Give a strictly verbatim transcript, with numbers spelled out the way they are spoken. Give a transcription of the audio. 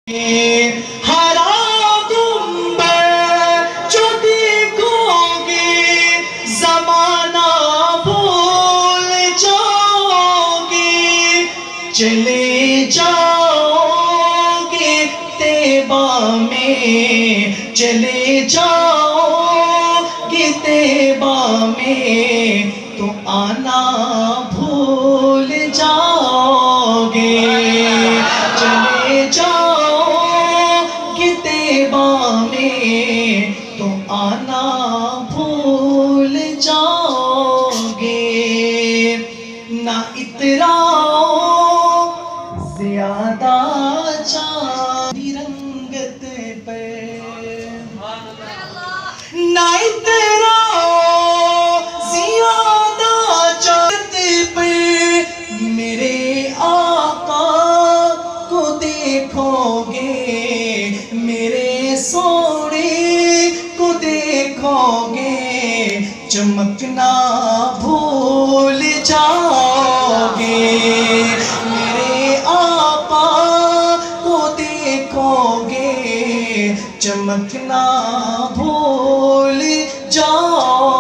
ہرا گنبد جو دیکھو گے زمانہ بھول جاؤ گے، چلے جاؤ گے طیبہ میں، چلے جاؤ گے طیبہ میں تو آنا بھول جاؤ گے، چلے جاؤ میں تو آنا بھول جاؤ گے، نہ اتراؤ زیادہ چاندی رنگت پر، نہ اتراؤ زیادہ چاندی پر، میرے آقا کو دیکھو گے، میرے سونے کو دیکھو گے، چمکنا بھول جاؤ گے، میرے آقا کو دیکھو گے، چمکنا بھول جاؤ